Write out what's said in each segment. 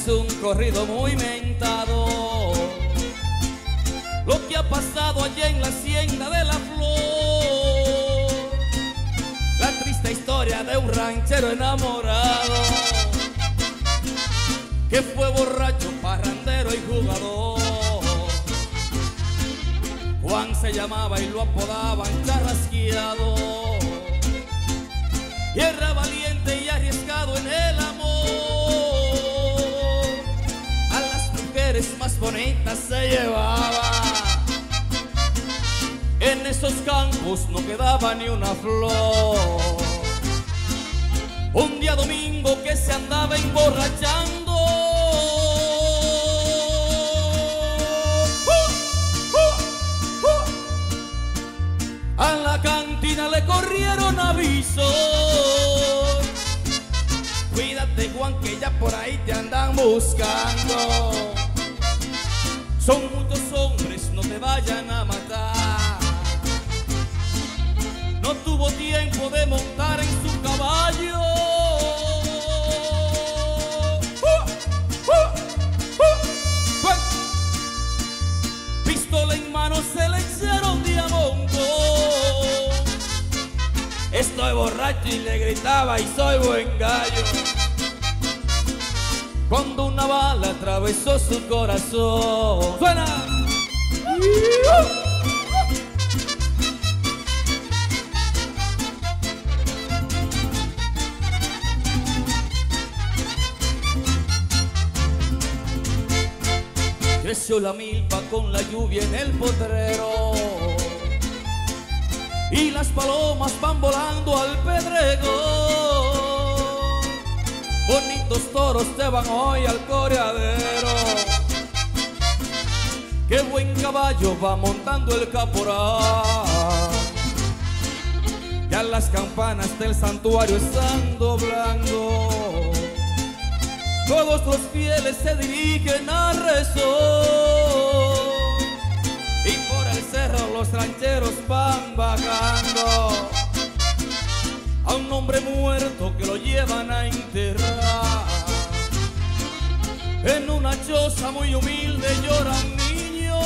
es un corrido muy mentado, lo que ha pasado allá en la hacienda de la Flor, la triste historia de un ranchero enamorado que fue borracho, parrandero y jugador. Juan se llamaba y lo apodaban Charrasqueado, y era valiente y arriesgado en el amor. A las mujeres más bonitas se llevaba, en esos campos no quedaba ni una flor. Un día domingo que se andaba emborrachando, a la cantina le corrieron aviso: cuídate, Juan, que ya por ahí te andan buscando. Son muchos hombres, no te vayan a matar. No tuvo tiempo de montar en su caballo. Pistola en mano se le echaron de a mongo. Estoy borracho, y le gritaba, y soy buen gallo, cuando una bala atravesó su corazón. ¡Suena! Creció la milpa con la lluvia en el potrero, y las palomas van volando al pedrego. Bonitos toros te van hoy al coreadero. Qué buen caballo va montando el caporal. Ya las campanas del santuario están doblando. Todos los fieles se dirigen a rezar, y por el cerro los rancheros van bajando a un hombre muerto que lo llevan a enterrar. En una choza muy humilde lloran niños,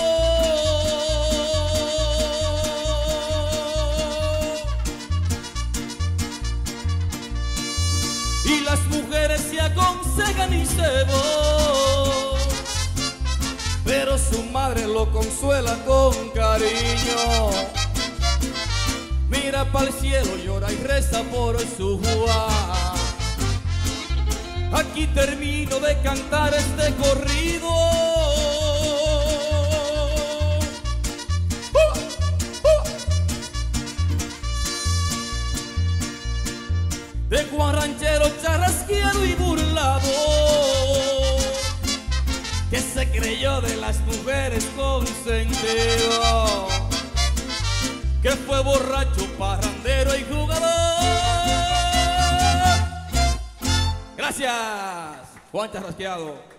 y las mujeres se aconsejan y se van, pero su madre lo consuela con cariño. Mira pa'l cielo, llora y reza por su Juan. Aquí termino de cantar este corrido. De Juan ranchero charrasqueado y burlado, que se creyó de las mujeres consentido, que fue borracho, parrandero y jugador. Gracias, Juan Charrasqueado.